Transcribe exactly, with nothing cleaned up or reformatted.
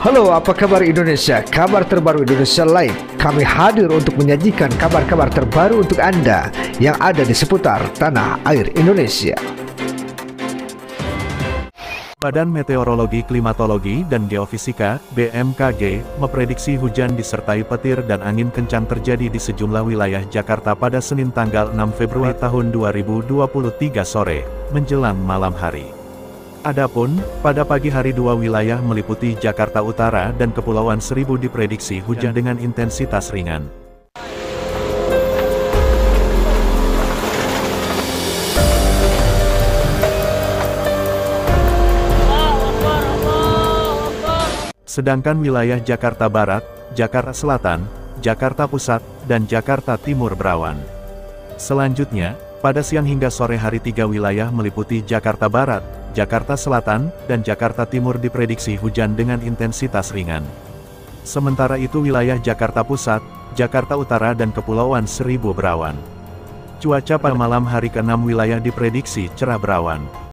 Halo, apa kabar Indonesia? Kabar terbaru Indonesia Live. Kami hadir untuk menyajikan kabar-kabar terbaru untuk Anda yang ada di seputar tanah air Indonesia. Badan Meteorologi, Klimatologi, dan Geofisika (B M K G) memprediksi hujan disertai petir dan angin kencang terjadi di sejumlah wilayah Jakarta pada Senin tanggal enam Februari tahun dua ribu dua puluh tiga sore, menjelang malam hari. Adapun, pada pagi hari dua wilayah meliputi Jakarta Utara dan Kepulauan Seribu diprediksi hujan dengan intensitas ringan. Sedangkan wilayah Jakarta Barat, Jakarta Selatan, Jakarta Pusat, dan Jakarta Timur berawan. Selanjutnya, pada siang hingga sore hari tiga wilayah meliputi Jakarta Barat, Jakarta Selatan, dan Jakarta Timur diprediksi hujan dengan intensitas ringan. Sementara itu wilayah Jakarta Pusat, Jakarta Utara dan Kepulauan Seribu berawan. Cuaca pada malam hari keenam wilayah diprediksi cerah berawan.